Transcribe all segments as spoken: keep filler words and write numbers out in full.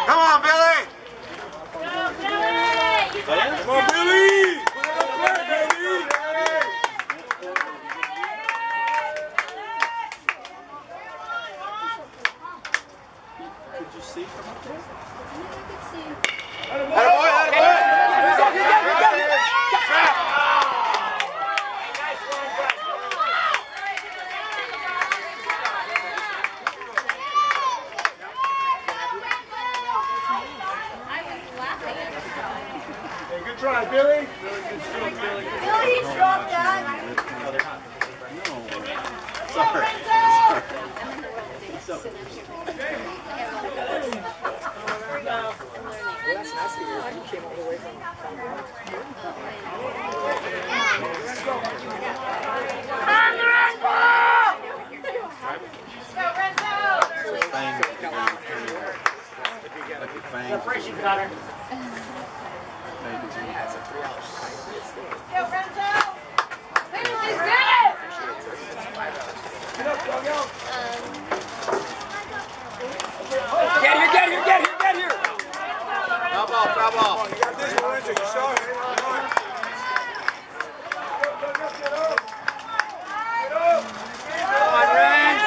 Come on, Billy! Go, Billy! Come on, Billy! Put it up there, baby! Could you see from up there? Yeah, I could see. Attaboy, attaboy! Good try, Billy. Billy, he's dropped that. Sorry. Sorry. Well, that's nice of you. You came all the way from On the red ball! Go, Renzo! Separation cutter. Go, Renzo! Finley's good! Get here, get here, get here, get here! Foul ball, foul ball. You got this one, Renzo. You saw it. Come on. Come on, Ren!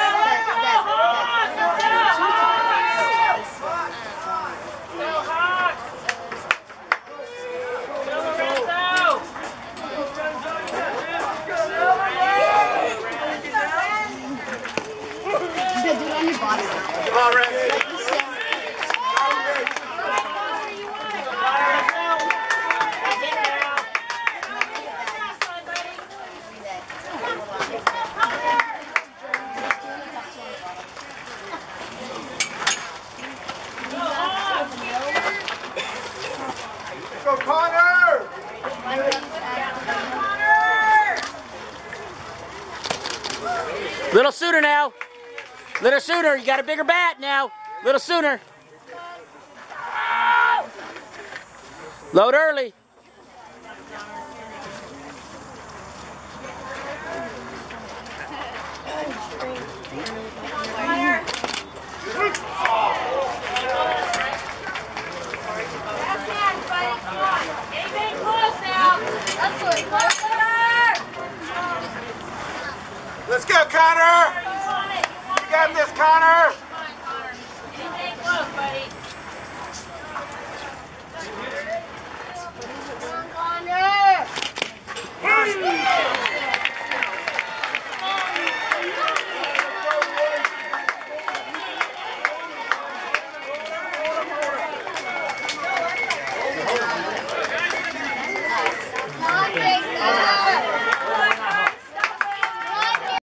Do it on your body. Come on, Ren. Go, Connor! Little sooner now. Little sooner. You got a bigger bat now. Little sooner. Load early. Ice cream.